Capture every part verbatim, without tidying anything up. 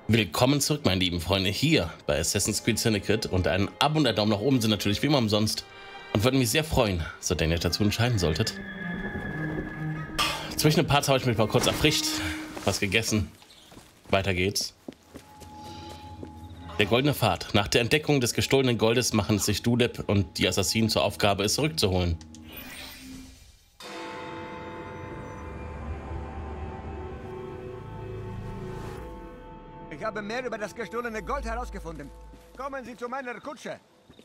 Willkommen zurück, meine lieben Freunde, hier bei Assassin's Creed Syndicate, und ein Abo und ein Daumen nach oben sind natürlich wie immer umsonst und würden mich sehr freuen, so denn ihr dazu entscheiden solltet. Zwischen den Parts habe ich mich mal kurz erfrischt, was gegessen. Weiter geht's. Der goldene Pfad. Nach der Entdeckung des gestohlenen Goldes machen sich Duleb und die Assassinen zur Aufgabe, es zurückzuholen. Ich habe mehr über das gestohlene Gold herausgefunden. Kommen Sie zu meiner Kutsche.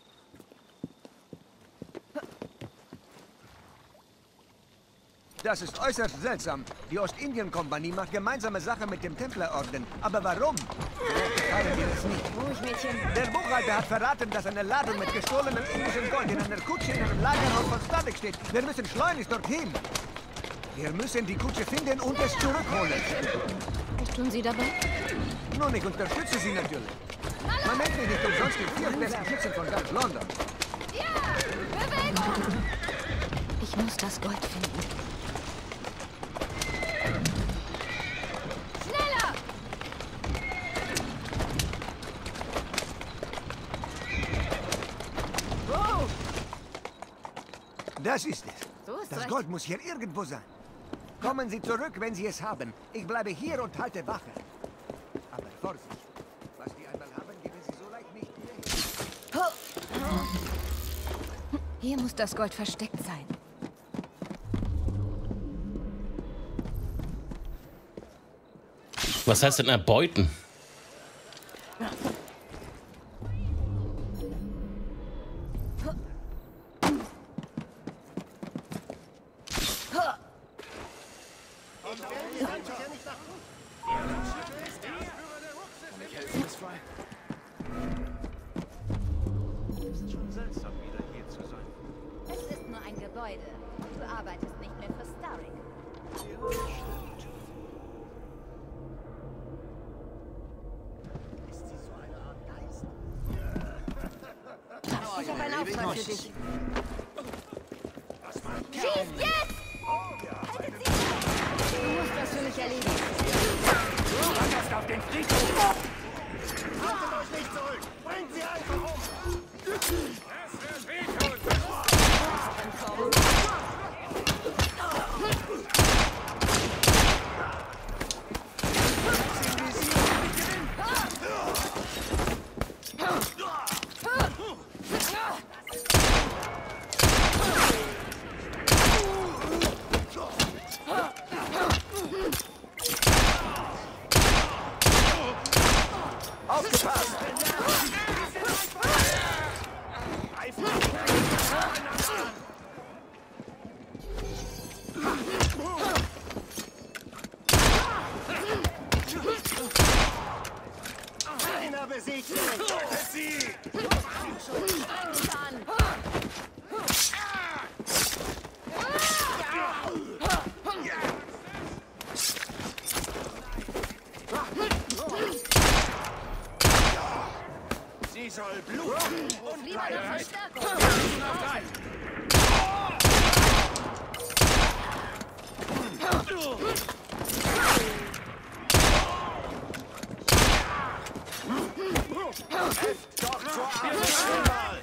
Das ist äußerst seltsam. Die Ostindien-Kompanie macht gemeinsame Sache mit dem Templerorden. Aber warum? Gefallen mir das nicht. Ruhig, Mädchen. Der Buchhalter hat verraten, dass eine Ladung mit gestohlenem indischem Gold in einer Kutsche in einem Lagerhaus von Static steht. Wir müssen schleunigst dorthin. Wir müssen die Kutsche finden und es zurückholen. Was tun Sie dabei? Nun, ich unterstütze Sie natürlich. Man nennt mich nicht umsonst die vier besten Schützen von ganz London. Ja! Bewegung! Ich muss das Gold finden. Schneller! Oh! Das ist es. So ist Das recht. Gold muss hier irgendwo sein. Kommen Sie zurück, wenn Sie es haben. Ich bleibe hier und halte Wache. Aber Vorsicht. Was die einmal haben, geben Sie so leicht nicht wieder hin. Hier muss das Gold versteckt sein. Was heißt denn erbeuten? Es ist nur ein Gebäude. Du arbeitest nicht mehr für Starrick. Ich habe einen Auftrag für dich. Schießt jetzt! Haltet sie! Du musst das für mich erledigen. Wanderst auf den Friedhof! Haltet euch nicht zurück! Bringt sie einfach um! Aufgepasst! Einer besiegt ihn! Tötet sie! Sie soll bluten und Lieber noch bleiben! Verstärkung! Doch zur Arbeit!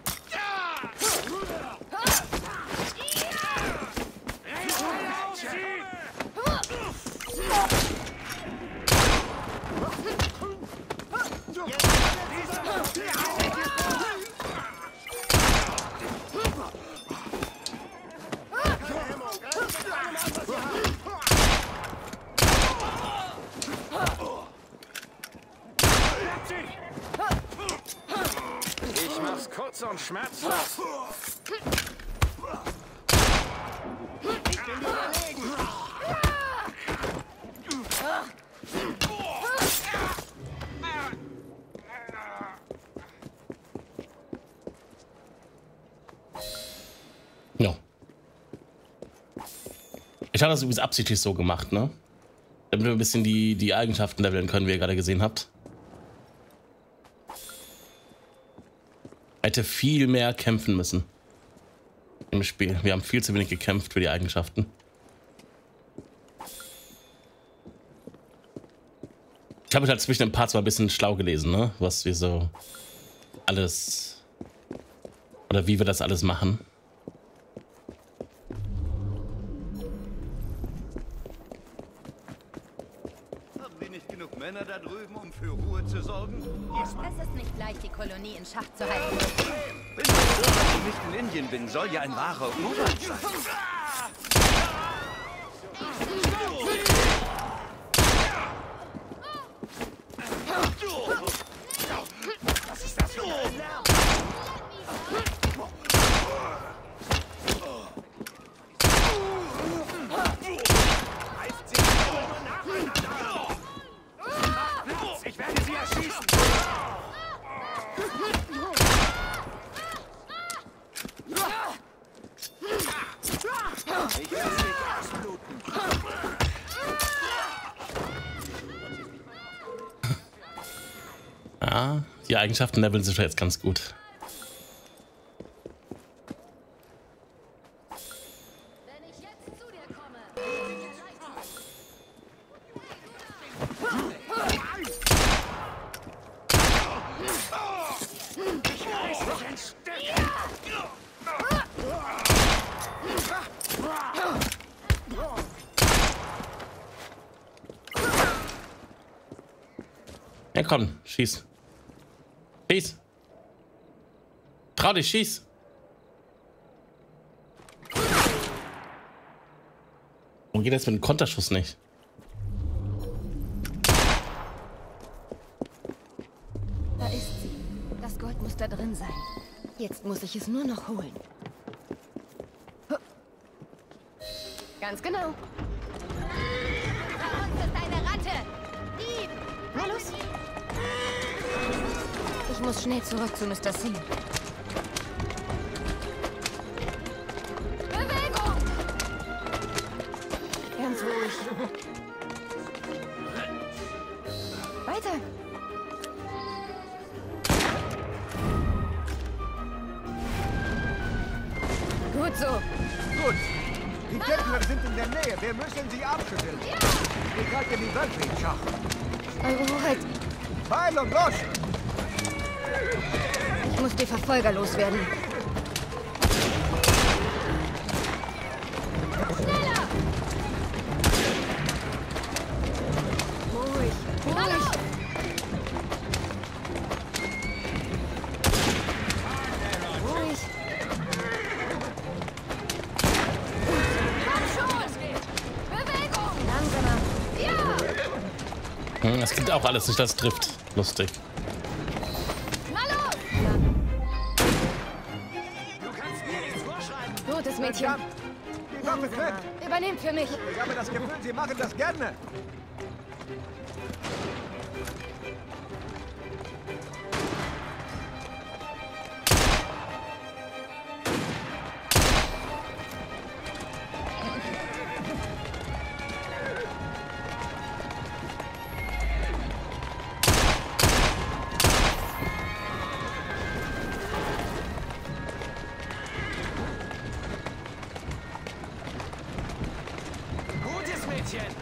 Ich mach's kurz und schmerzlos. No. Ich habe das übrigens absichtlich so gemacht, ne? Damit wir ein bisschen die, die Eigenschaften leveln können, wie ihr gerade gesehen habt. Hätte viel mehr kämpfen müssen im Spiel. Wir haben viel zu wenig gekämpft für die Eigenschaften. Ich habe halt zwischen den Parts mal ein bisschen schlau gelesen, ne? Was wir so alles oder wie wir das alles machen. Haben wir nicht genug Männer da drüben, um für Ruhe zu sorgen? Es ist nicht leicht, die Kolonie in Schach zu halten. Bin froh, dass ich nicht in Indien bin. Soll ja ein wahrer Urwald sein. Was ist das für ein Lärm? Reißt sie nur nacheinander! Ich werde sie erschießen! Ich lasse dich ausbluten. Ja, die Eigenschaften leveln sich jetzt ganz gut. Wenn ich jetzt zu dir komme, Ich reiß dich ein Stück! Ja, komm, schieß. Schieß. Trau dich, schieß. Warum geht das mit dem Konterschuss nicht? Da ist sie. Das Gold muss da drin sein. Jetzt muss ich es nur noch holen. Ganz genau. bei uns ist eine Ratte. Dieb! Na los. Ich muss schnell zurück zu Mister Singh. Bewegung! Ganz ruhig. Weiter. Gut so. Gut. Die Templer sind in der Nähe. Wir müssen sie abschütteln. Ich halte die Wölfe in Schach. Eure Hoheit, Pfeil und los! ich muss die Verfolger loswerden. Ruhig, ruhig. Ruhig. Komm schon! Bewegung! Langsamer. Ja! Hm, das gibt auch alles nicht, das trifft. Lustig. Na los! Du kannst mir nichts vorschreiben. Gutes Mädchen. Verdammt! Die Waffe Langsamer. trifft! Übernehmt für mich. Ich habe das Gefühl, sie machen das gerne. Gutes Mädchen.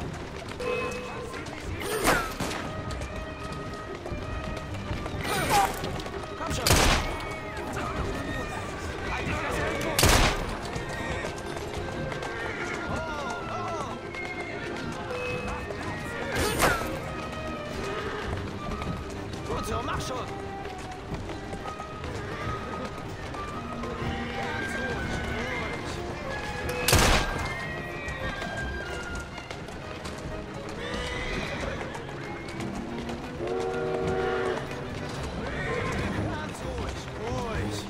Komm schon. Gut so, mach schon. Ganz ruhig, ruhig.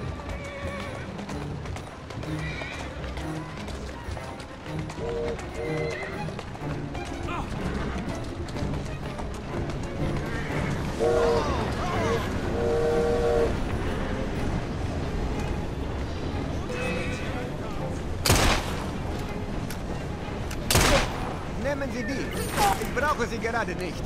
Nehmen Sie die. Ich brauche sie gerade nicht.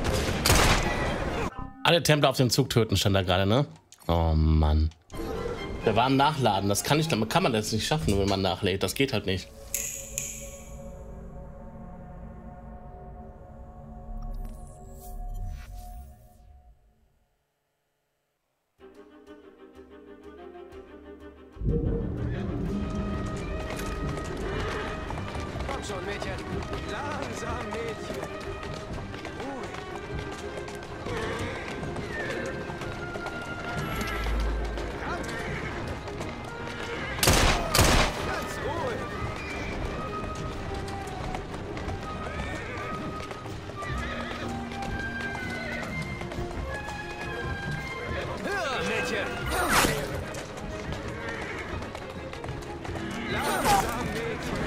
Alle Templer auf dem Zug töten, stand da gerade, ne? Oh Mann. Wir waren nachladen. Das kann, ich, kann man das nicht schaffen, wenn man nachlädt. Das geht halt nicht. Komm schon, Mädchen. Langsam, Mädchen. Ruhig. Ganz ruhig. Höher, Mädchen. Langsam, Mädchen.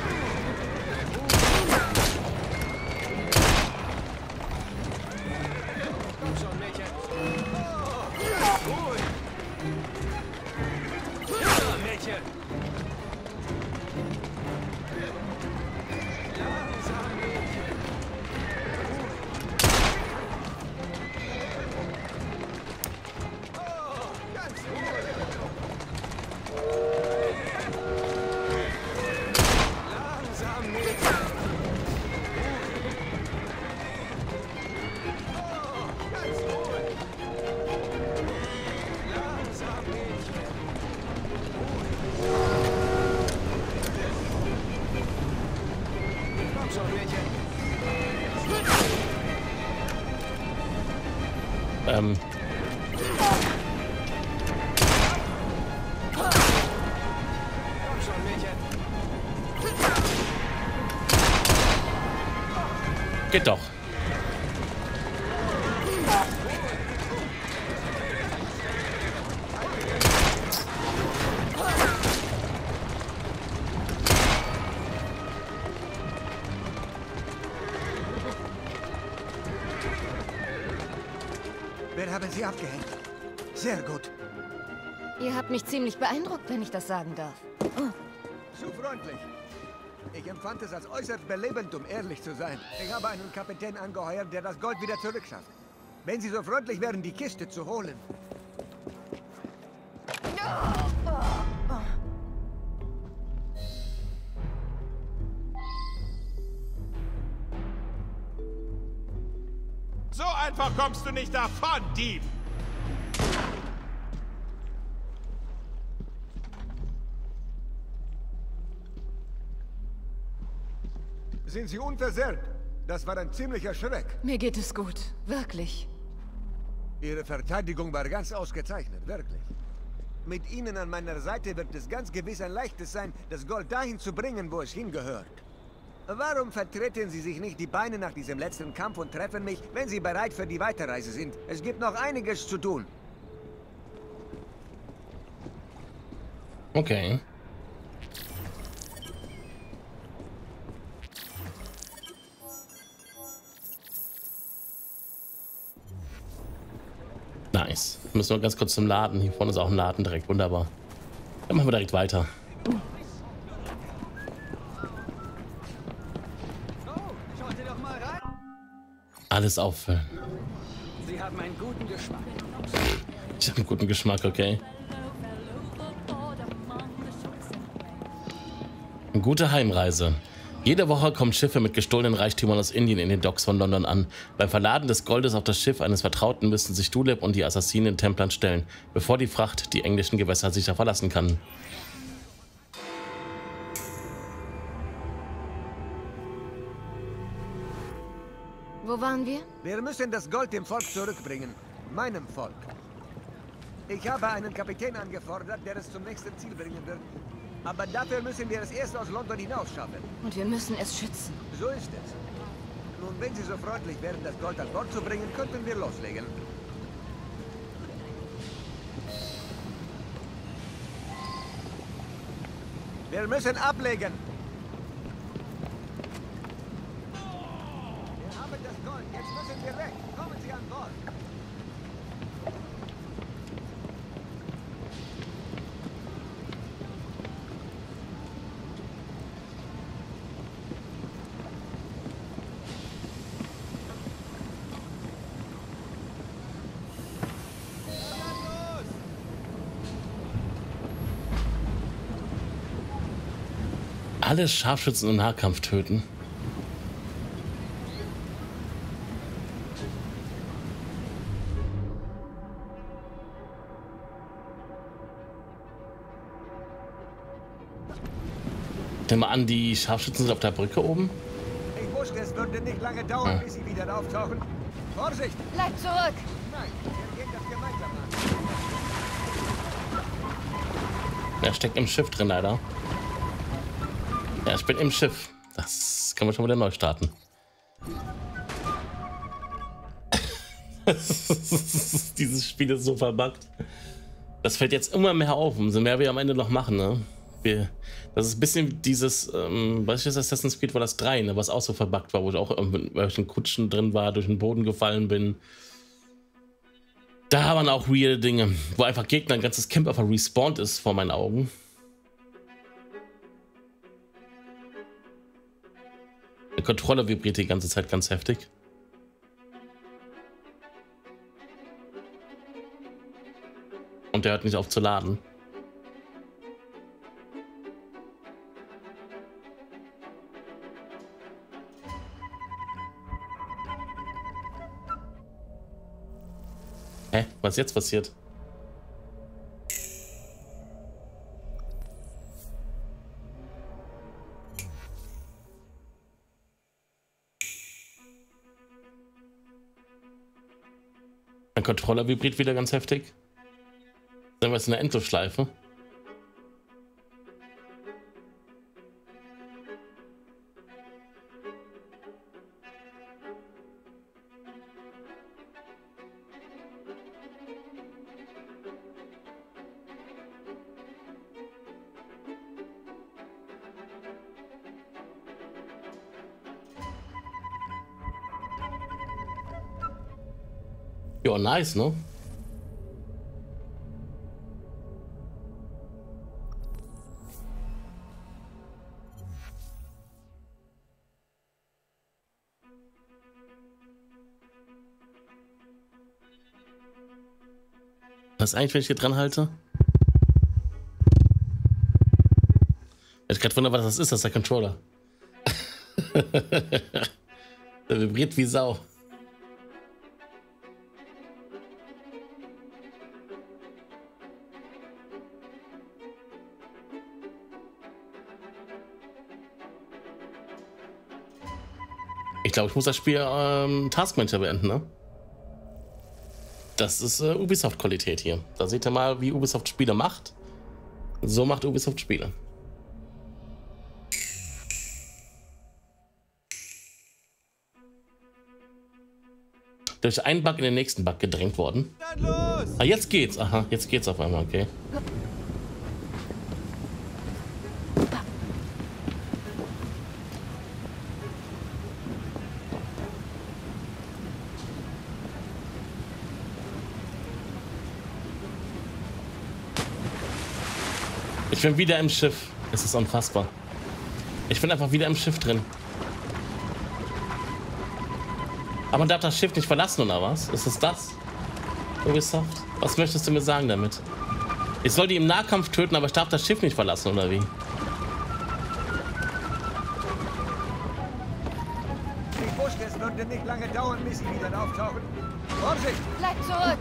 Komm schon, Mädchen. Oh, ruhig. Höher, Mädchen. Langsam, Mädchen. Oh, ganz ruhig. Langsam, Mädchen. Oh, ganz ruhig. Langsam, Mädchen. Komm schon, Mädchen. Ähm, Komm schon, Mädchen. geht doch. Wir haben sie abgehängt. Sehr gut. Ihr habt mich ziemlich beeindruckt, wenn ich das sagen darf. Oh, Zu freundlich. Ich empfand es als äußerst belebend, um ehrlich zu sein. Ich habe einen Kapitän angeheuert, der das Gold wieder zurückschafft. Wenn Sie so freundlich wären, die Kiste zu holen. So einfach kommst du nicht davon, Dieb! Sind Sie unversehrt? Das war ein ziemlicher Schreck. mir geht es gut. Wirklich. Ihre Verteidigung war ganz ausgezeichnet, wirklich. Mit Ihnen an meiner Seite wird es ganz gewiss ein leichtes sein, das Gold dahin zu bringen, wo es hingehört. Warum vertreten Sie sich nicht die Beine nach diesem letzten Kampf und treffen mich, wenn Sie bereit für die Weiterreise sind? Es gibt noch einiges zu tun. Okay. Nice. Müssen wir ganz kurz zum Laden. Hier vorne ist auch ein Laden direkt. Wunderbar. Dann machen wir direkt weiter. Schaut ihr doch mal rein. Alles auffüllen. Sie haben einen guten Geschmack. Ich habe einen guten Geschmack, okay. Eine gute Heimreise. Jede Woche kommen Schiffe mit gestohlenen Reichtümern aus Indien in den Docks von London an. Beim Verladen des Goldes auf das Schiff eines Vertrauten müssen sich Duleb und die Assassinen den Templern stellen, bevor die Fracht die englischen Gewässer sicher verlassen kann. Wo waren wir? Wir müssen das Gold dem Volk zurückbringen. Meinem Volk. Ich habe einen Kapitän angefordert, der es zum nächsten Ziel bringen wird. Aber dafür müssen wir es erst aus London hinausschaffen. Und wir müssen es schützen. So ist es. Nun, wenn Sie so freundlich wären, das Gold an Bord zu bringen, könnten wir loslegen. Wir müssen ablegen. Wir haben das Gold. Jetzt müssen wir weg. Kommen Sie an Bord. Alle Scharfschützen im Nahkampf töten. Ich nehme an, die Scharfschützen sind auf der Brücke oben. Ich wusste, es würde nicht lange dauern, Ah. bis sie wieder auftauchen. Vorsicht! Bleib zurück! Nein, wir gehen das gemeinsam an. Er steckt im Schiff drin, leider. Ja, ich bin im Schiff. Das können wir schon wieder neu starten. Dieses Spiel ist so verbuggt. Das fällt jetzt immer mehr auf, umso mehr wir am Ende noch machen, ne? Wir, das ist ein bisschen dieses, ähm, was ist das, Assassin's Creed war das drei, ne, was auch so verbuggt war, wo ich auch in welchen Kutschen drin war, durch den Boden gefallen bin. Da waren auch weirde Dinge, wo einfach Gegner, ein ganzes Camp einfach respawned ist vor meinen Augen. Der Controller vibriert die ganze Zeit ganz heftig. Und der hört nicht auf zu laden. Hä? Was ist jetzt passiert? Mein Controller vibriert wieder ganz heftig. Sind wir jetzt in der Endlosschleife? Ja, nice, ne? Was ist eigentlich, wenn ich hier dran halte? Ich gerade wundere, was das ist, das ist der Controller. Der vibriert wie Sau. Ich glaube, ich muss das Spiel ähm, Taskmanager beenden, ne? Das ist äh, Ubisoft-Qualität hier. Da seht ihr mal, wie Ubisoft Spiele macht. So macht Ubisoft Spiele. Durch einen Bug in den nächsten Bug gedrängt worden. Dann los! Ah, jetzt geht's. Aha, jetzt geht's auf einmal, okay. Ich bin wieder im Schiff. Es ist unfassbar. Ich bin einfach wieder im Schiff drin. Aber man darf das Schiff nicht verlassen, oder was? Ist es das? Ubisoft? Was möchtest du mir sagen damit? Ich soll die im Nahkampf töten, aber ich darf das Schiff nicht verlassen, oder wie? Ich wusste, es würde nicht lange dauern, bis sie wieder auftauchen. Vorsicht! Bleib zurück!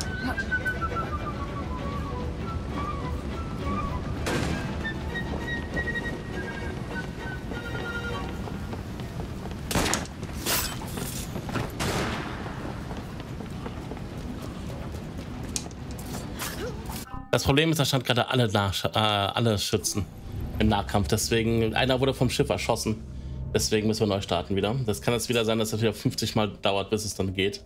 Das Problem ist, da stand gerade alle, Nach äh, alle Schützen im Nahkampf. Deswegen, einer wurde vom Schiff erschossen. Deswegen müssen wir neu starten wieder. Das kann jetzt wieder sein, dass das wieder fünfzig Mal dauert, bis es dann geht.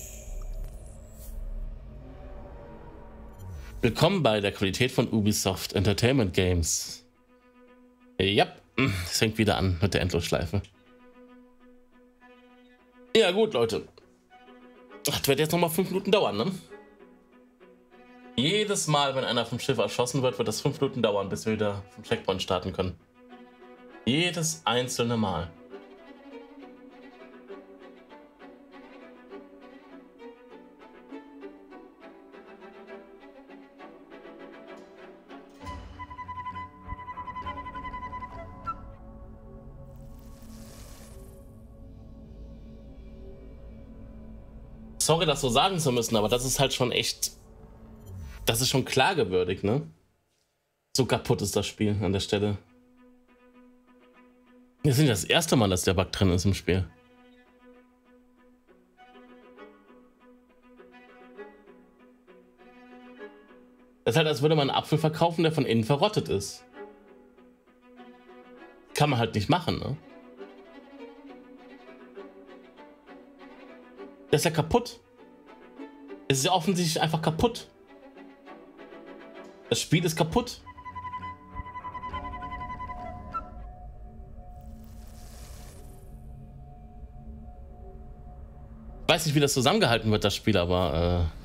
Willkommen bei der Qualität von Ubisoft Entertainment Games. Ja, es fängt wieder an mit der Endlosschleife. Ja gut, Leute. Das wird jetzt nochmal fünf Minuten dauern, ne? Jedes Mal, wenn einer vom Schiff erschossen wird, wird das fünf Minuten dauern, bis wir wieder vom Checkpoint starten können. Jedes einzelne Mal. sorry, das so sagen zu müssen, aber das ist halt schon echt, das ist schon klagewürdig, ne? So kaputt ist das Spiel an der Stelle. Das ist nicht das erste Mal, dass der Bug drin ist im Spiel. Das ist halt, als würde man einen Apfel verkaufen, der von innen verrottet ist. Kann man halt nicht machen, ne? Der ist ja kaputt. Es ist ja offensichtlich einfach kaputt. Das Spiel ist kaputt. Ich weiß nicht, wie das zusammengehalten wird, das Spiel, aber... Äh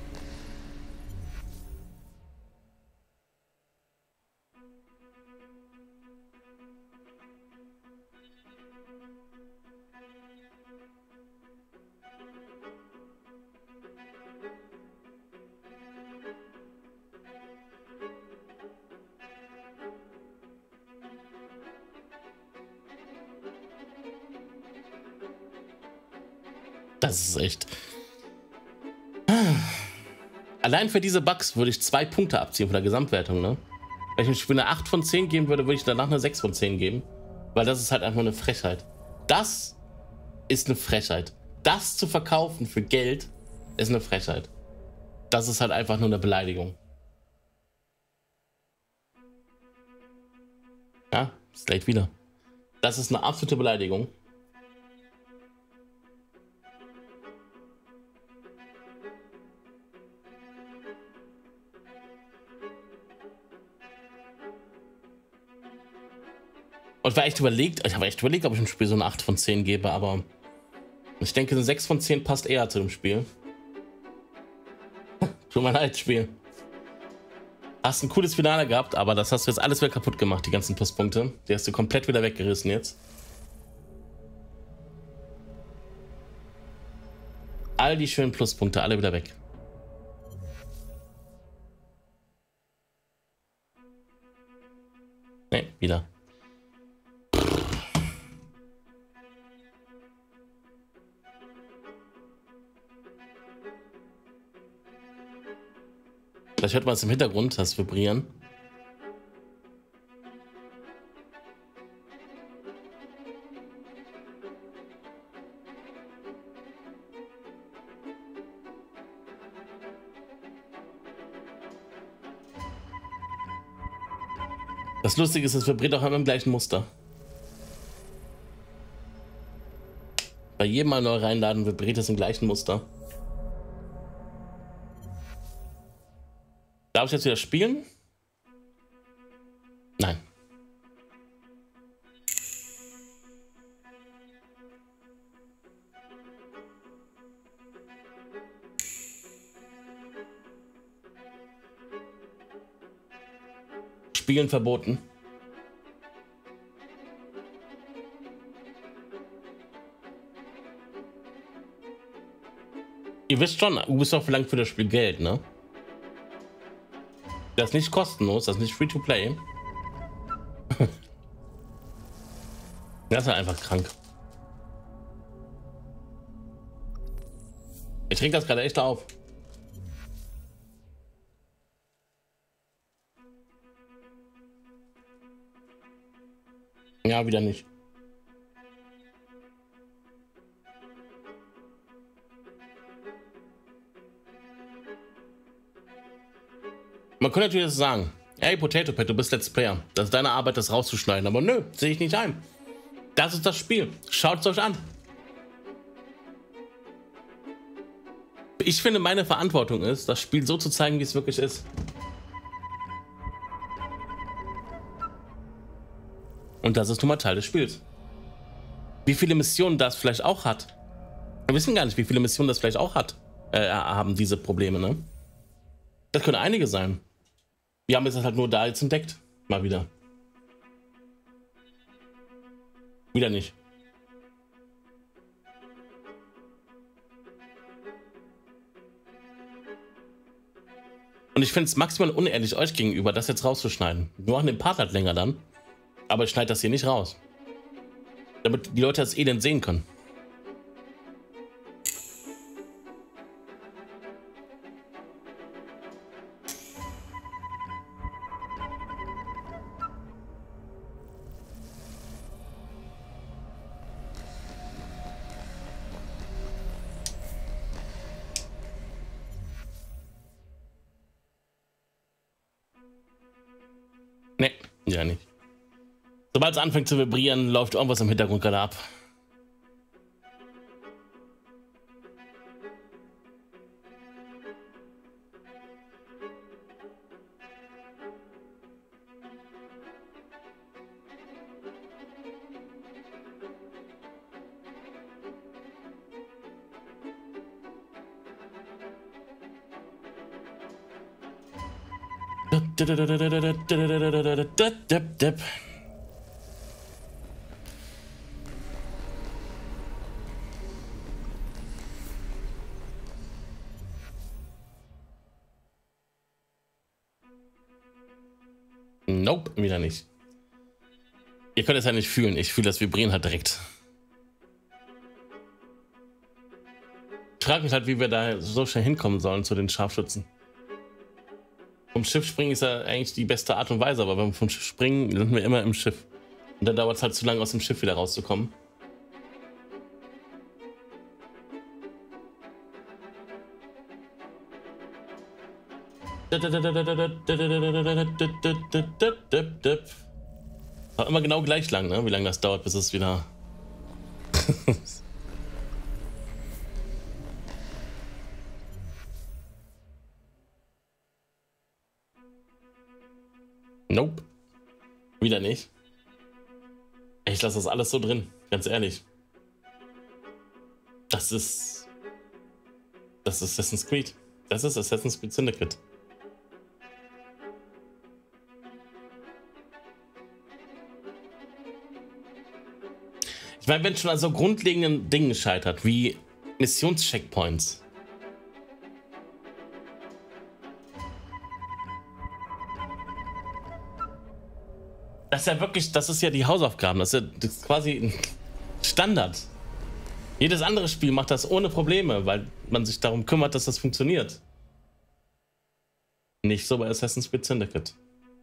Das ist echt... Allein für diese Bugs würde ich zwei Punkte abziehen von der Gesamtwertung, ne? Wenn ich dem Spiel eine acht von zehn geben würde, würde ich danach eine sechs von zehn geben. Weil das ist halt einfach eine Frechheit. Das ist eine Frechheit. Das zu verkaufen für Geld ist eine Frechheit. Das ist halt einfach nur eine Beleidigung. Ja, Slate wieder. Das ist eine absolute Beleidigung. Und war echt überlegt, ich habe echt überlegt, ob ich dem Spiel so eine acht von zehn gebe, aber ich denke, eine sechs von zehn passt eher zu dem Spiel. Tut mir leid, Spiel. Hast ein cooles Finale gehabt, aber das hast du jetzt alles wieder kaputt gemacht, die ganzen Pluspunkte. Die hast du komplett wieder weggerissen jetzt. All die schönen Pluspunkte, alle wieder weg. Ne, wieder. Vielleicht hört man es im Hintergrund, das Vibrieren. Das Lustige ist, es vibriert auch immer im gleichen Muster. Bei jedem Mal neu reinladen vibriert es im gleichen Muster. Darf ich jetzt wieder spielen? Nein. Spielen verboten. Ihr wisst schon, Ubisoft verlangt für das Spiel Geld, ne? Das ist nicht kostenlos, das ist nicht free to play. Das ist halt einfach krank. Ich trinke das gerade echt auf. Ja, wieder nicht. Man könnte natürlich sagen, hey Potato Pet, du bist Let's Player. Das ist deine Arbeit, das rauszuschneiden. Aber nö, sehe ich nicht ein. Das ist das Spiel. Schaut es euch an. Ich finde, meine Verantwortung ist, das Spiel so zu zeigen, wie es wirklich ist. Und das ist nun mal Teil des Spiels. Wie viele Missionen das vielleicht auch hat. Wir wissen gar nicht, wie viele Missionen das vielleicht auch hat. Äh, haben diese Probleme, ne? Das können einige sein. Wir haben es halt nur da jetzt entdeckt. Mal wieder. Wieder nicht. Und ich finde es maximal unehrlich euch gegenüber, das jetzt rauszuschneiden. Wir machen den Part halt länger dann. Aber ich schneide das hier nicht raus. Damit die Leute das Elend sehen können. Ja, nicht. Sobald es anfängt zu vibrieren, läuft irgendwas im Hintergrund gerade ab. Nope, wieder nicht. Ihr könnt es ja nicht fühlen. Ich fühle das Vibrieren halt direkt. Ich frage mich halt, wie wir da so schnell hinkommen sollen zu den Scharfschützen. Vom Schiff springen ist ja eigentlich die beste Art und Weise, aber wenn wir vom Schiff springen, sind wir immer im Schiff. Und dann dauert es halt zu lange, aus dem Schiff wieder rauszukommen. War immer genau gleich lang, ne? Wie lange das dauert, bis es wieder... Nope. Wieder nicht. Ich lasse das alles so drin, ganz ehrlich. Das ist... Das ist Assassin's Creed. Das ist Assassin's Creed Syndicate. Ich meine, wenn es schon an so grundlegenden Dingen scheitert, wie Missionscheckpoints. Das ist ja wirklich, das ist ja die Hausaufgaben, das ist ja das ist quasi ein Standard. Jedes andere Spiel macht das ohne Probleme, weil man sich darum kümmert, dass das funktioniert. Nicht so bei Assassin's Creed Syndicate.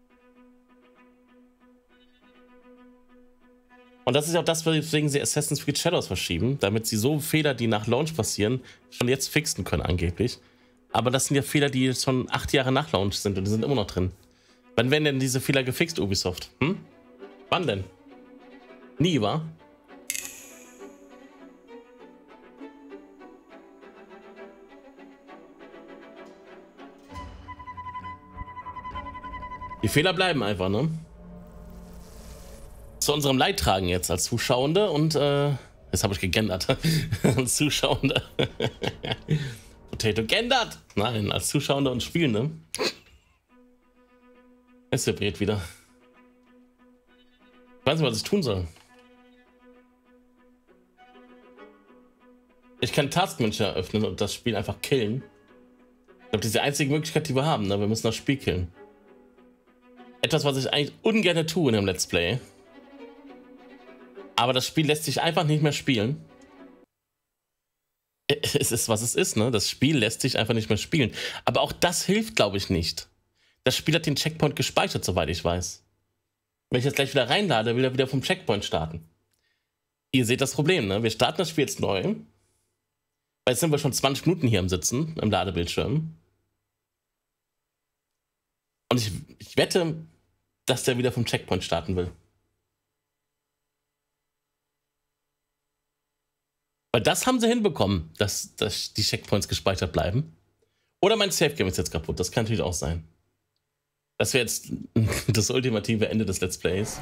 Und das ist ja auch das, weswegen sie Assassin's Creed Shadows verschieben, damit sie so Fehler, die nach Launch passieren, schon jetzt fixen können angeblich. Aber das sind ja Fehler, die schon acht Jahre nach Launch sind und die sind immer noch drin. Wann werden denn diese Fehler gefixt, Ubisoft? Hm? Wann denn? Nie, wa? Die Fehler bleiben einfach, ne? Zu unserem Leidtragen jetzt als Zuschauende und äh, jetzt habe ich gegendert. Als Zuschauende. Potato gendert! Nein, als Zuschauende und Spielende. Es vibriert wieder. Ich weiß nicht, was ich tun soll. Ich kann Taskmanager öffnen und das Spiel einfach killen. Ich glaube, das ist die einzige Möglichkeit, die wir haben. Ne? Wir müssen das Spiel killen. Etwas, was ich eigentlich ungern tue in einem Let's Play. Aber das Spiel lässt sich einfach nicht mehr spielen. Es ist, was es ist, ne? Das Spiel lässt sich einfach nicht mehr spielen. Aber auch das hilft, glaube ich, nicht. Das Spiel hat den Checkpoint gespeichert, soweit ich weiß. Wenn ich jetzt gleich wieder reinlade, will er wieder vom Checkpoint starten. Ihr seht das Problem, ne? Wir starten das Spiel jetzt neu. Weil jetzt sind wir schon zwanzig Minuten hier am Sitzen, im Ladebildschirm. Und ich, ich wette, dass der wieder vom Checkpoint starten will. Weil das haben sie hinbekommen, dass, dass die Checkpoints gespeichert bleiben. Oder mein Savegame ist jetzt kaputt, das kann natürlich auch sein. Das wäre jetzt das ultimative Ende des Let's Plays.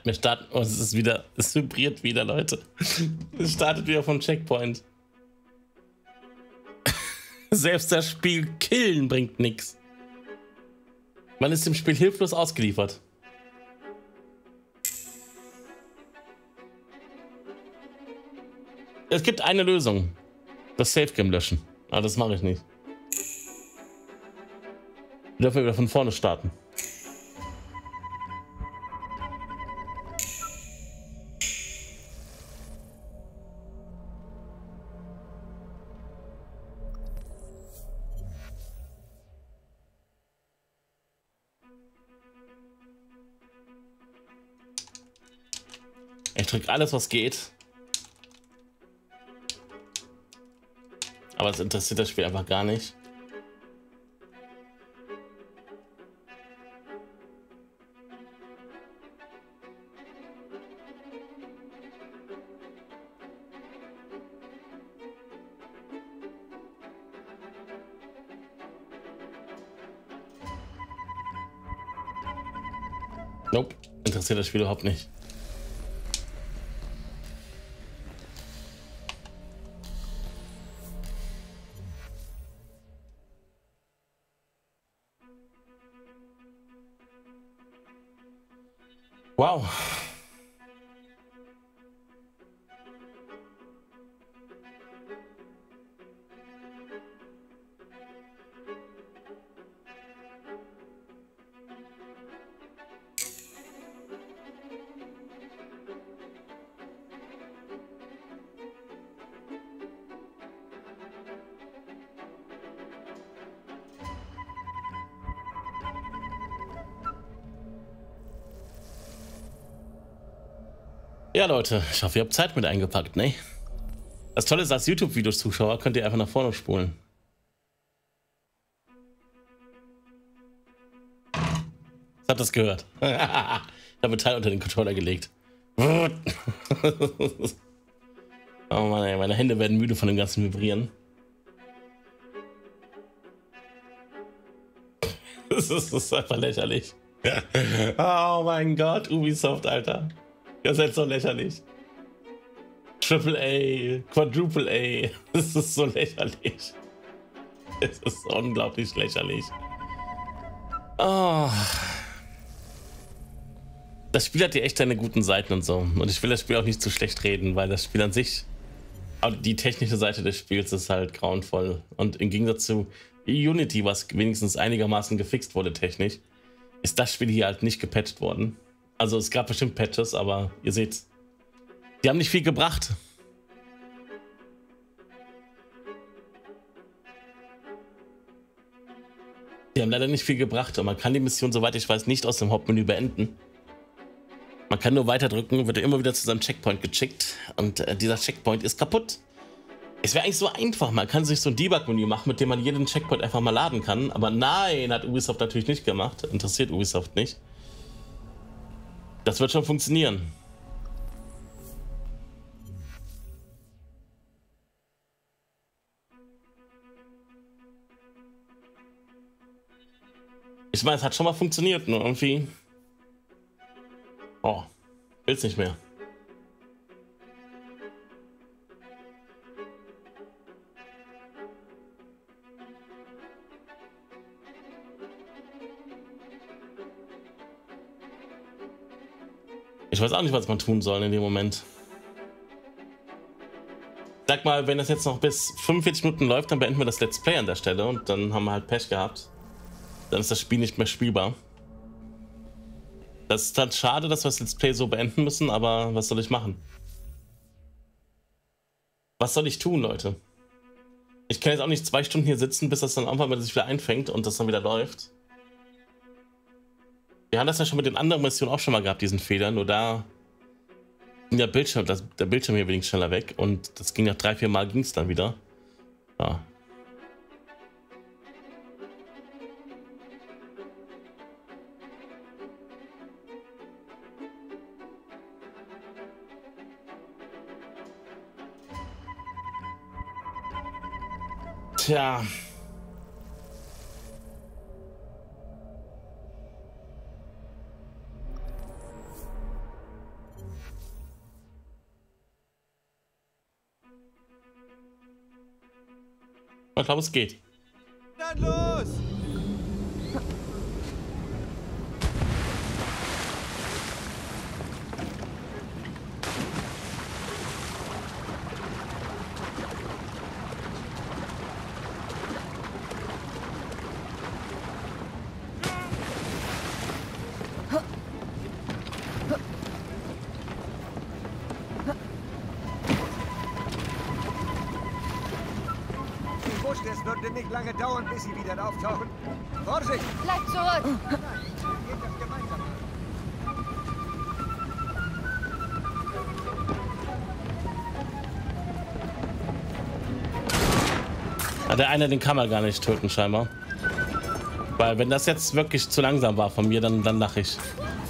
wir starten. Oh, es ist wieder. Es vibriert wieder, Leute. Es startet wieder vom Checkpoint. Selbst das Spiel killen bringt nichts. Man ist dem Spiel hilflos ausgeliefert. Es gibt eine Lösung. Das Safe Game löschen. Aber das mache ich nicht. Wir dürfen wieder von vorne starten. Ich drücke alles, was geht. Aber es interessiert das Spiel einfach gar nicht. Nope, interessiert das Spiel überhaupt nicht. Wow. Ja, Leute, ich hoffe, ihr habt Zeit mit eingepackt, ne? Das Tolle ist, als YouTube-Videos-Zuschauer könnt ihr einfach nach vorne spulen. Ich hab das gehört. Ich habe Metall unter den Controller gelegt. Oh Mann, ey, meine Hände werden müde von dem ganzen Vibrieren. Das ist, das ist einfach lächerlich. Oh mein Gott, Ubisoft, Alter. Ihr seid so lächerlich. Triple A, Quadruple A. Das ist so lächerlich. Es ist unglaublich lächerlich. Oh. Das Spiel hat ja echt seine guten Seiten und so. Und ich will das Spiel auch nicht zu schlecht reden, weil das Spiel an sich, aber die technische Seite des Spiels ist halt grauenvoll. Und im Gegensatz zu Unity, was wenigstens einigermaßen gefixt wurde technisch, ist das Spiel hier halt nicht gepatcht worden. Also es gab bestimmt Patches, aber ihr seht, die haben nicht viel gebracht. Die haben leider nicht viel gebracht und man kann die Mission, soweit ich weiß, nicht aus dem Hauptmenü beenden. Man kann nur weiter drücken, wird immer wieder zu seinem Checkpoint geschickt und äh, dieser Checkpoint ist kaputt. Es wäre eigentlich so einfach, man kann sich so ein Debug-Menü machen, mit dem man jeden Checkpoint einfach mal laden kann, aber nein, hat Ubisoft natürlich nicht gemacht, interessiert Ubisoft nicht. Das wird schon funktionieren. Ich meine, es hat schon mal funktioniert, nur irgendwie. Oh, will's nicht mehr. Ich weiß auch nicht, was man tun soll in dem Moment. Sag mal, wenn das jetzt noch bis fünfundvierzig Minuten läuft, dann beenden wir das Let's Play an der Stelle und dann haben wir halt Pech gehabt. Dann ist das Spiel nicht mehr spielbar. Das ist halt schade, dass wir das Let's Play so beenden müssen, aber was soll ich machen? Was soll ich tun, Leute? Ich kann jetzt auch nicht zwei Stunden hier sitzen, bis das dann irgendwann mal sich wieder einfängt und das dann wieder läuft. Wir haben das ja schon mit den anderen Missionen auch schon mal gehabt, diesen Fehler. Nur da ging der Bildschirm, das, der Bildschirm hier wenig schneller weg und das ging nach drei, vier Mal ging es dann wieder. Ja. Tja. Ich glaube, es geht. Dann los! Ich wusste, es würde nicht lange dauern, bis sie wieder auftauchen. Vorsicht! Bleib zurück! Geht das gemeinsam an. Ja, der eine, den kann man gar nicht töten, scheinbar. Weil wenn das jetzt wirklich zu langsam war von mir, dann, dann lache ich.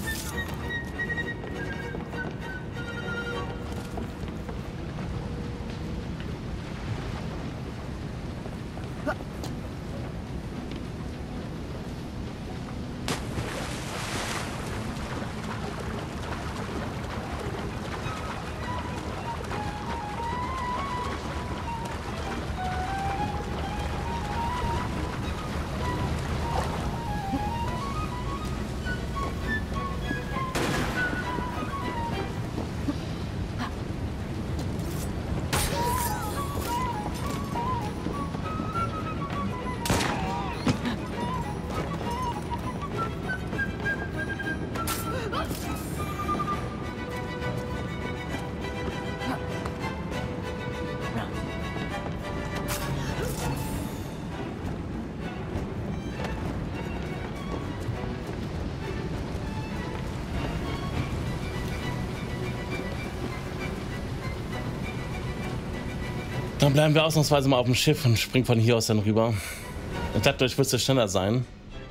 Dann bleiben wir ausnahmsweise mal auf dem Schiff und springen von hier aus dann rüber. Ich dachte, ich würde schneller sein.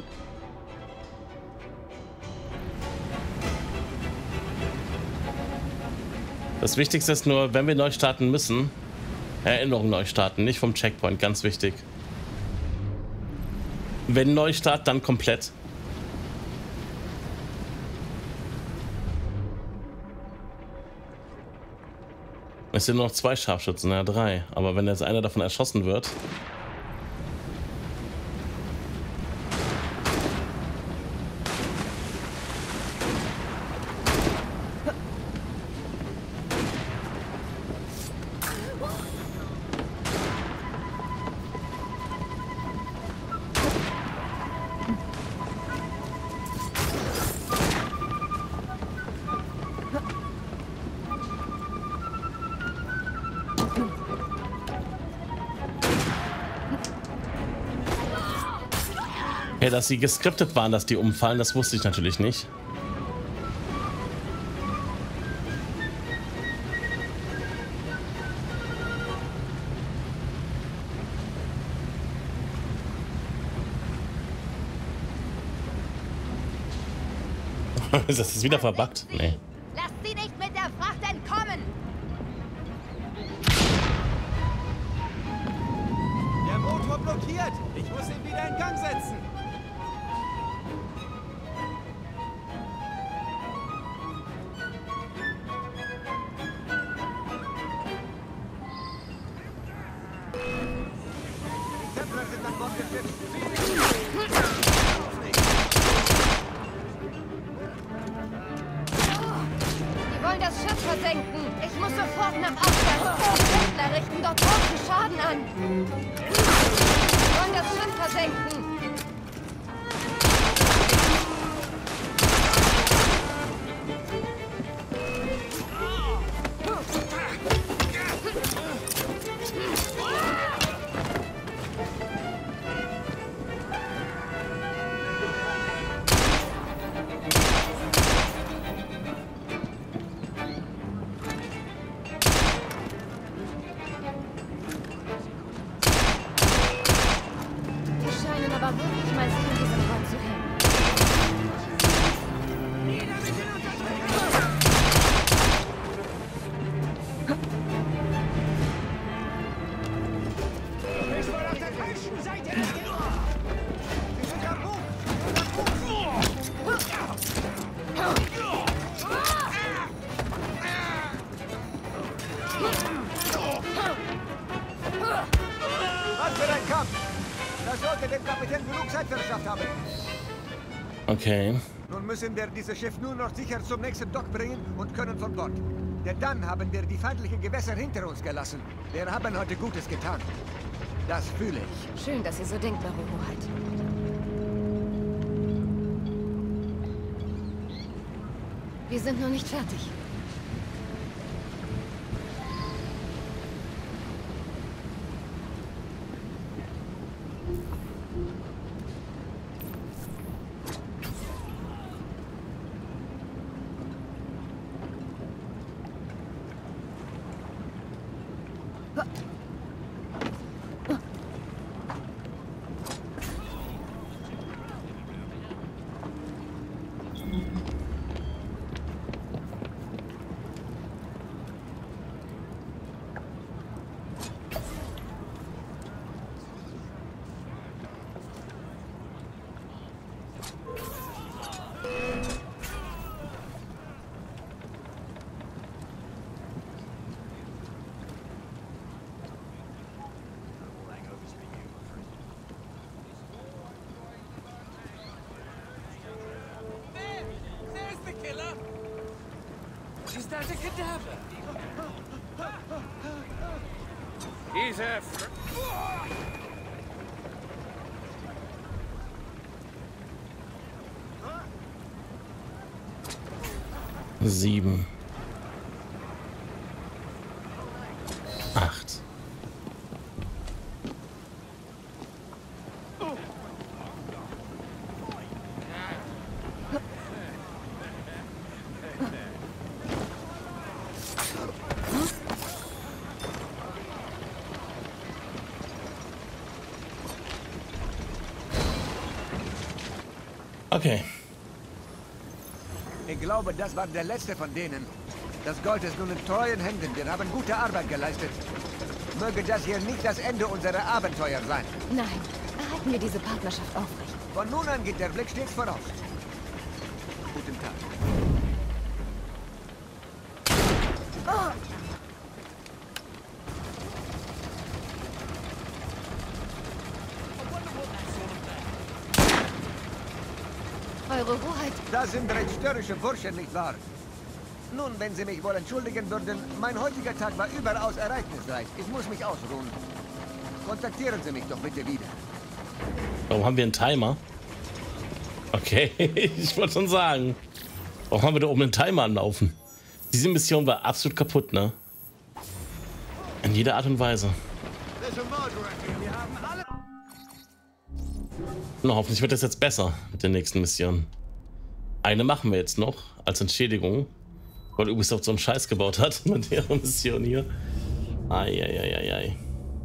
Das Wichtigste ist nur, wenn wir neu starten müssen, Erinnerung neu starten, nicht vom Checkpoint, ganz wichtig. Wenn Neustart, dann komplett. Es sind nur noch zwei Scharfschützen, ja drei. Aber wenn jetzt einer davon erschossen wird... Ja, dass sie geskriptet waren, dass die umfallen, das wusste ich natürlich nicht. Ist das jetzt wieder verbuggt? Nee. Lasst sie nicht mit der Fracht entkommen! Der Motor blockiert! Ich muss ihn wieder in Gang setzen! Die Templer sind an Bord geschifft! Die wollen das Schiff versenken. Ich muss sofort nach Abwärts. Die Händler richten dort großen Schaden an. Die wollen das Schiff versenken. Aber wirklich mal sehen, diesen Ort zu hängen. Ich war auf der falschen Seite des Gegners! Sie sind am Buch! Was für einen Kampf. Das sollte dem Kapitän genug Zeit verschafft haben. Okay. Nun müssen wir dieses Schiff nur noch sicher zum nächsten Dock bringen und können von Bord. Denn dann haben wir die feindlichen Gewässer hinter uns gelassen. Wir haben heute Gutes getan. Das fühle ich. Schön, dass ihr so denkt, Eure Hoheit. Wir sind noch nicht fertig. Is that a cadaver? He's a... Fr Sieben. Acht. Okay. Ich glaube, das war der letzte von denen. Das Gold ist nun in treuen Händen. Wir haben gute Arbeit geleistet. Möge das hier nicht das Ende unserer Abenteuer sein. Nein, erhalten wir diese Partnerschaft aufrecht. Von nun an geht der Blick stets voraus. Guten Tag. Eure Hoheit. Das sind recht störrische Burschen, nicht wahr? Nun, wenn Sie mich wohl entschuldigen würden, mein heutiger Tag war überaus ereignisreich. Ich muss mich ausruhen. Kontaktieren Sie mich doch bitte wieder. Warum haben wir einen Timer? Okay, ich wollte schon sagen. Warum haben wir da oben einen Timer anlaufen? Diese Mission war absolut kaputt, ne? In jeder Art und Weise. Na, hoffentlich wird das jetzt besser mit der nächsten Mission. Eine machen wir jetzt noch als Entschädigung, weil Ubisoft so einen Scheiß gebaut hat mit ihrer Mission hier. Eieieiei.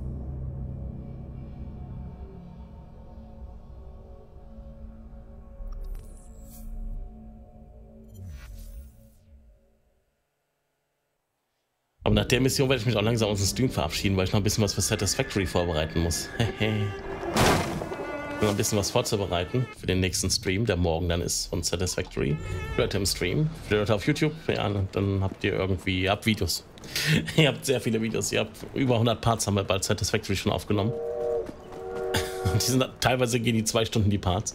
Aber nach der Mission werde ich mich auch langsam aus dem Stream verabschieden, weil ich noch ein bisschen was für Satisfactory vorbereiten muss. Noch ein bisschen was vorzubereiten für den nächsten Stream, der morgen dann ist von Satisfactory. Leute im Stream, für Leute auf YouTube, ja, dann habt ihr irgendwie, ihr habt Videos. Ihr habt sehr viele Videos, ihr habt über hundert Parts haben wir bald Satisfactory schon aufgenommen. Und die sind teilweise gehen die zwei Stunden die Parts.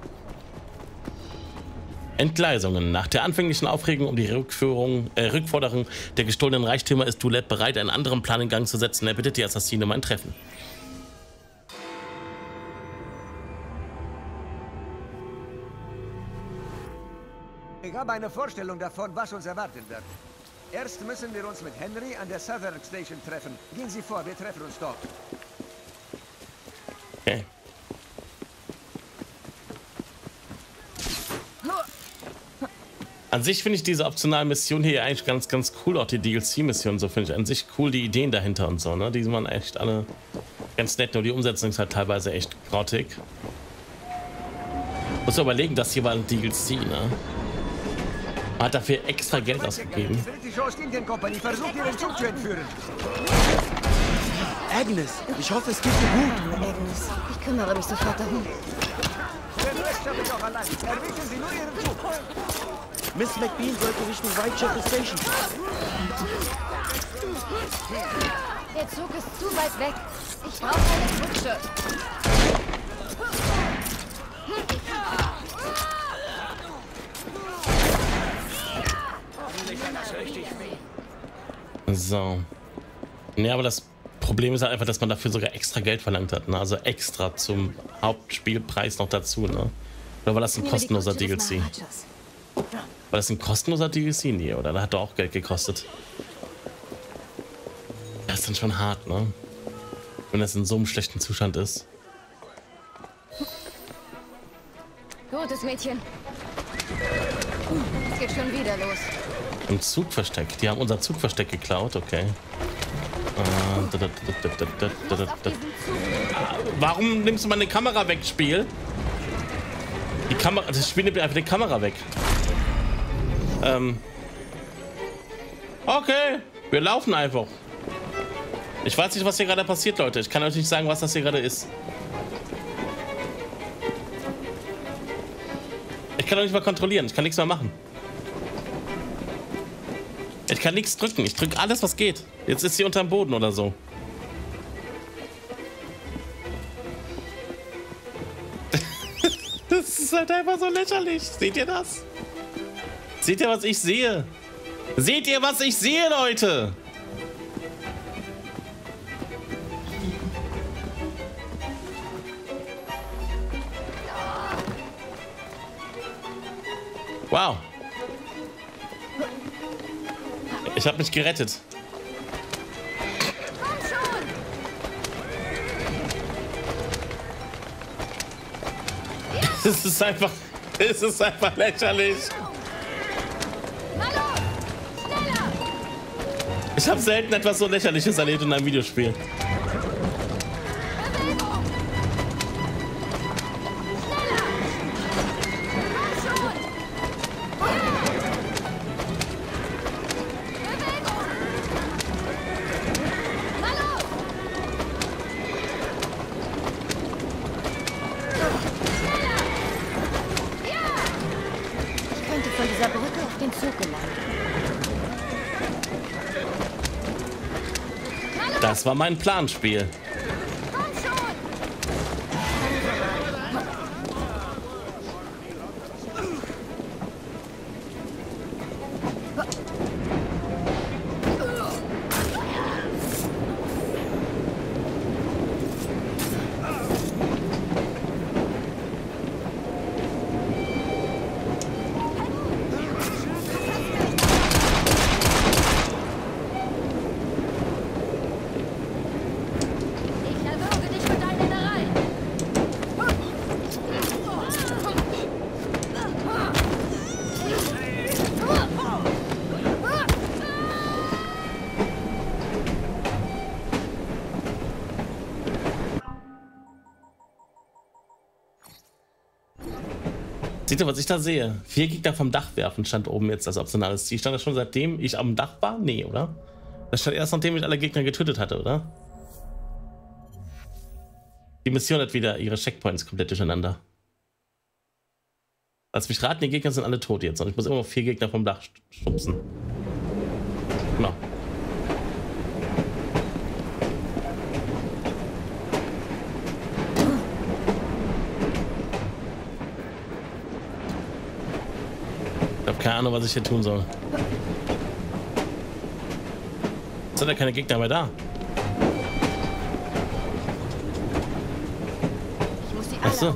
Entgleisungen. Nach der anfänglichen Aufregung um die Rückführung, äh, Rückforderung der gestohlenen Reichtümer ist Dulet bereit, einen anderen Plan in Gang zu setzen. Er bittet die Assassine um ein Treffen. Ich habe eine Vorstellung davon, was uns erwarten wird. Erst müssen wir uns mit Henry an der Southwark Station treffen. Gehen Sie vor, wir treffen uns dort. Okay. An sich finde ich diese optionale Mission hier eigentlich ganz, ganz cool. Auch die D L C-Mission, so finde ich an sich cool, die Ideen dahinter und so, ne? Die sind man echt alle ganz nett, nur die Umsetzung ist halt teilweise echt grottig. Muss überlegen, das hier war ein D L C, ne? Man hat dafür extra Geld ausgegeben. Die britische Ostindien-Kompanie versucht, ihren Zug zu entführen. Agnes, ich hoffe, es geht dir gut. Agnes, ich kümmere mich sofort darum. Den Rest schaffe ich auch allein. Erwischen Sie nur Ihren Zug. Miss McBean sollte Richtung Whitechapel Station fahren. Der Zug ist zu weit weg. Ich brauche eine Kutsche. So. Ja, aber das Problem ist halt einfach, dass man dafür sogar extra Geld verlangt hat. Ne? Also extra zum Hauptspielpreis noch dazu. Ne? Oder war das ein kostenloser D L C? War das ein kostenloser D L C? Nee, oder? Da hat er auch Geld gekostet. Das ist dann schon hart, ne? Wenn das in so einem schlechten Zustand ist. Gutes Mädchen. Es geht schon wieder los. Im Zugversteck. Die haben unser Zugversteck geklaut, okay. Äh, da, da, da, da, da, da, da. Ah, warum nimmst du meine Kamera weg, Spiel? Die Kamera, das Spiel nimmt einfach die Kamera weg. Ähm. Okay, wir laufen einfach. Ich weiß nicht, was hier gerade passiert, Leute. Ich kann euch nicht sagen, was das hier gerade ist. Ich kann doch nicht mal kontrollieren. Ich kann nichts mehr machen. Ich kann nichts drücken. Ich drücke alles, was geht. Jetzt ist sie unterm Boden oder so. Das ist halt einfach so lächerlich. Seht ihr das? Seht ihr, was ich sehe? Seht ihr, was ich sehe, Leute? Wow. Ich habe mich gerettet. Es ist einfach, es ist einfach lächerlich. Ich habe selten etwas so Lächerliches erlebt in einem Videospiel. Von dieser Brücke auf den Zug gelangt. Das war mein Planspiel. Seht ihr, was ich da sehe? Vier Gegner vom Dach werfen stand oben jetzt als optionales Ziel. Stand das schon seitdem ich am Dach war? Nee, oder? Das stand erst nachdem ich alle Gegner getötet hatte, oder? Die Mission hat wieder ihre Checkpoints komplett durcheinander. Lass mich raten, die Gegner sind alle tot jetzt und ich muss immer noch vier Gegner vom Dach schubsen. Genau. Ich habe keine Ahnung, was ich hier tun soll. Es sind ja keine Gegner mehr da. Ich muss die Ach so.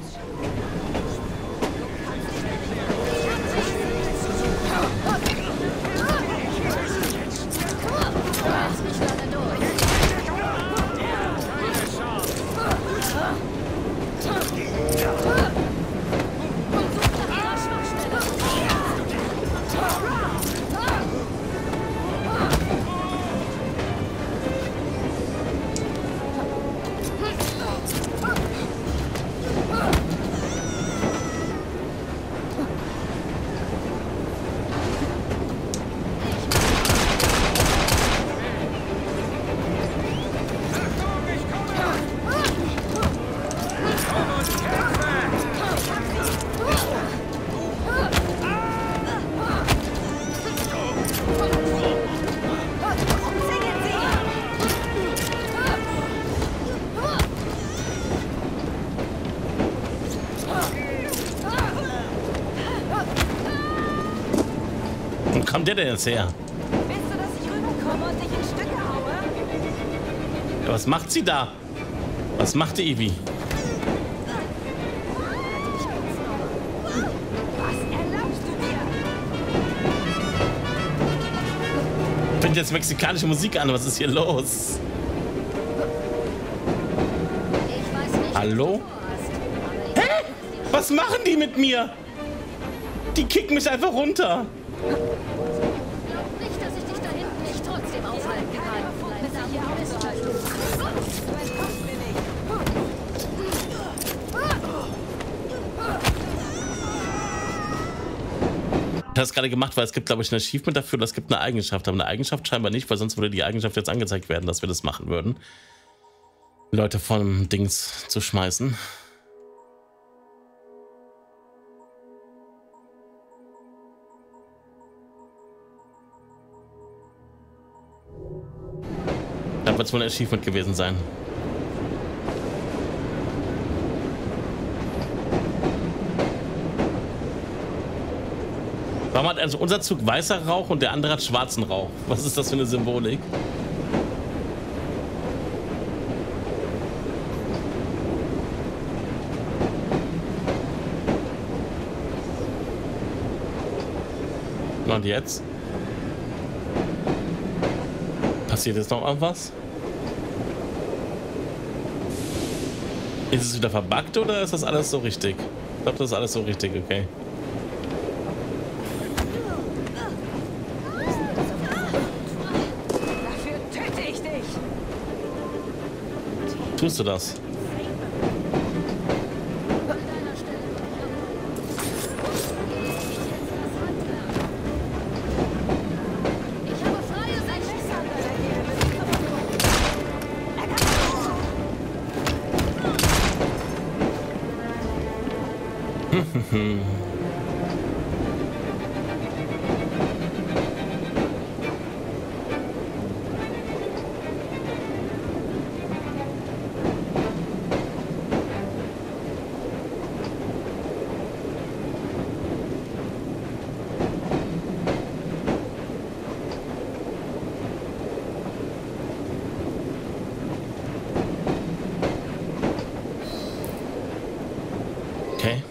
kommt der denn jetzt her? Willst du, dass ich rüberkomme und dich in Stücke haue? Ja, was macht sie da? Was macht die Ivy? Was erlaubst du dir? Fängt jetzt mexikanische Musik an. Was ist hier los? Ich weiß nicht, Hallo? Hä? Was machen die mit mir? Die kicken mich einfach runter. glaub nicht, dass ich dich da hinten nicht trotzdem aufhalten kann. Mit der hier auszuhalten. Du entkommst mir nicht. Ich habe das gerade gemacht, weil es gibt, glaube ich, ein Achievement dafür, oder es gibt eine Eigenschaft. Aber eine Eigenschaft scheinbar nicht, weil sonst würde die Eigenschaft jetzt angezeigt werden, dass wir das machen würden. Leute vom Dings zu schmeißen. Da wird es wohl ein Achievement gewesen sein. Warum hat also unser Zug weißer Rauch und der andere hat schwarzen Rauch? Was ist das für eine Symbolik? Und jetzt? Passiert jetzt noch irgendwas? Ist es wieder verbuggt oder ist das alles so richtig? Ich glaube, das ist alles so richtig, okay. Dafür töte ich dich. Tust du das? Ich habe freie Sicht. Okay.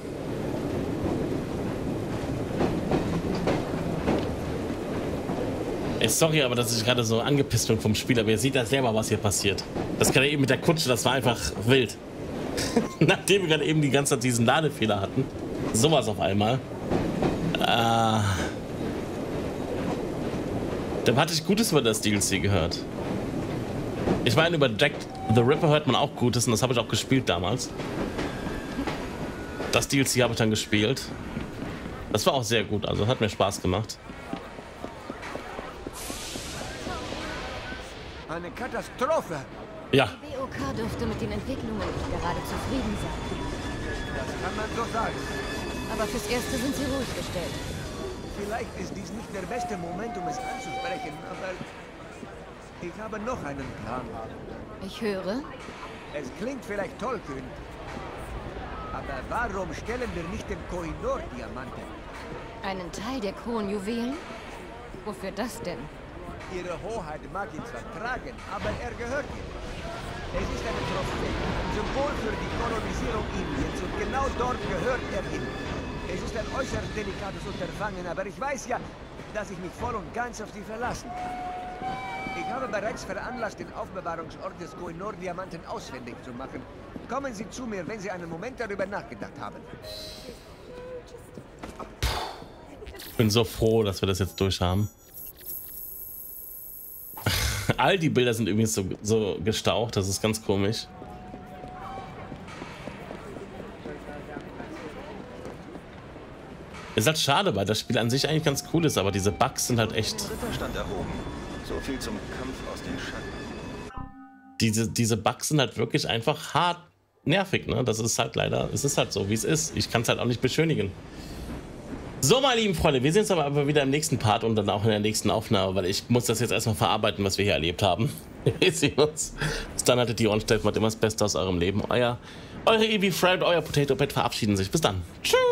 Ey, sorry, aber dass ich gerade so angepisst bin vom Spiel, aber ihr seht ja selber, was hier passiert. Das gerade eben mit der Kutsche, das war einfach wild. Nachdem wir gerade eben die ganze Zeit diesen Ladefehler hatten. Sowas auf einmal. Äh, dann hatte ich Gutes über das D L C gehört. Ich meine, über Jack the Ripper hört man auch Gutes und das habe ich auch gespielt damals. Das D L C habe ich dann gespielt. Das war auch sehr gut, also hat mir Spaß gemacht. Eine Katastrophe. Ja, B O K dürfte mit den Entwicklungen nicht gerade zufrieden sein. Das kann man so sagen. Aber fürs Erste sind sie ruhig gestellt. Vielleicht ist dies nicht der beste Moment, um es anzusprechen, aber ich habe noch einen Plan. Ich höre. Es klingt vielleicht tollkühn, aber warum stellen wir nicht den Kohinoor-Diamanten? Einen Teil der Kronjuwelen? Wofür das denn? Ihre Hoheit mag ihn zwar tragen, aber er gehört ihr. Es ist eine Trophäe, ein Symbol für die Kolonisierung Indiens und genau dort gehört er hin. Es ist ein äußerst delikates Unterfangen, aber ich weiß ja, dass ich mich voll und ganz auf Sie verlassen kann. Ich habe bereits veranlasst, den Aufbewahrungsort des Kohinoor-Diamanten ausfindig zu machen. Kommen Sie zu mir, wenn Sie einen Moment darüber nachgedacht haben. ich bin so froh, dass wir das jetzt durch haben. All die Bilder sind übrigens so, so gestaucht, das ist ganz komisch. Ist halt schade, weil das Spiel an sich eigentlich ganz cool ist, aber diese Bugs sind halt echt... Ritterstand erhoben. So viel zum Kampf aus den Schatten. Diese, diese Bugs sind halt wirklich einfach hart nervig, ne? Das ist halt leider, es ist halt so, wie es ist. Ich kann es halt auch nicht beschönigen. So, meine lieben Freunde, wir sehen uns aber wieder im nächsten Part und dann auch in der nächsten Aufnahme, weil ich muss das jetzt erstmal verarbeiten, was wir hier erlebt haben. Wir sehen uns. Bis dann, hattet die Ohren steif, macht immer das Beste aus eurem Leben. Euer, eure Eevee Friend, euer Potato Pet verabschieden sich. Bis dann. Tschüss.